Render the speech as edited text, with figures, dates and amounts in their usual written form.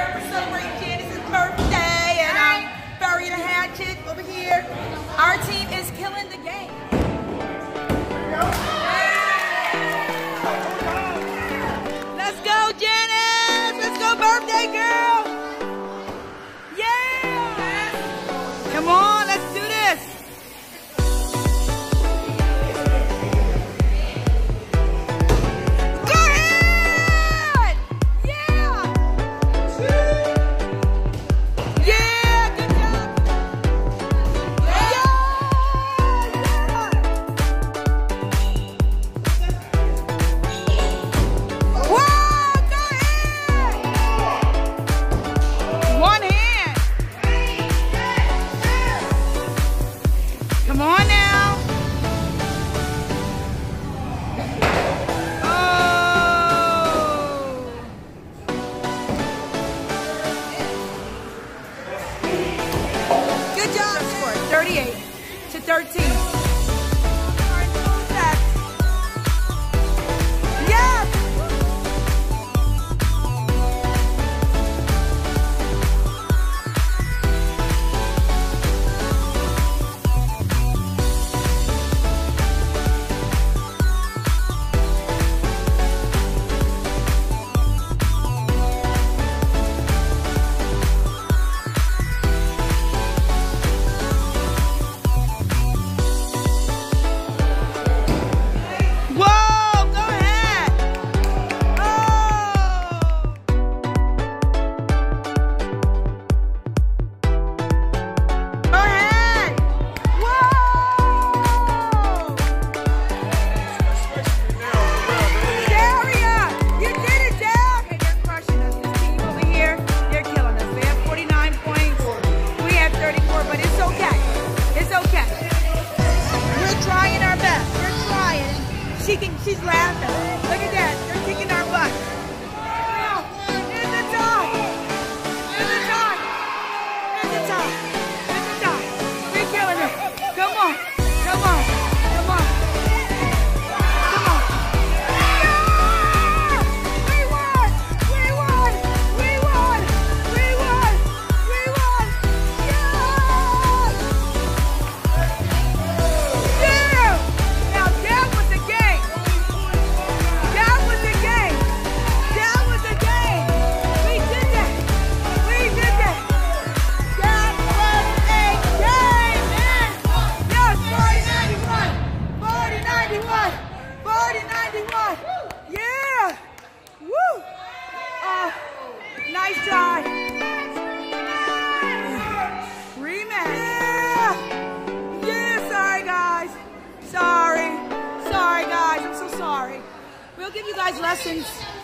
here. We're celebrating Janice's birthday, and I'm burying a hatchet over here. Our team is killing the game. Let's go, Janice. Let's go, birthday girl. Yeah. Come on, let's do this. Come on now. Oh. Good job. Score 38-13. Yes. She's laughing. Look at that. They're kicking our butt. Here's the top. Here's the top. Here's the top. Here's the top. We're killing it. Come on. Come on. Come on. Come on. Yeah! We won. We won. We won. We won. We won. Yeah! Yeah! Now that was the game. Yeah! Woo! Nice try. Rematch. Yeah! Yeah, sorry guys. Sorry. Sorry guys, I'm so sorry. We'll give you guys lessons